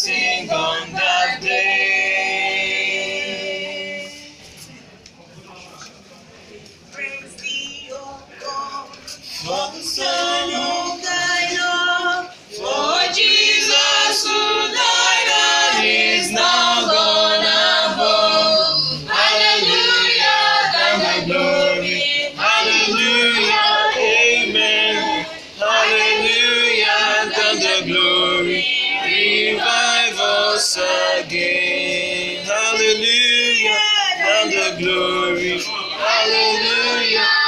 sing on that day. Praise thee, O God, For the Son of thy love. for Jesus who died and is now gone above. Hallelujah, and the glory. Hallelujah, amen. Hallelujah, and the glory. Revive us again. Hallelujah, and the glory. Hallelujah.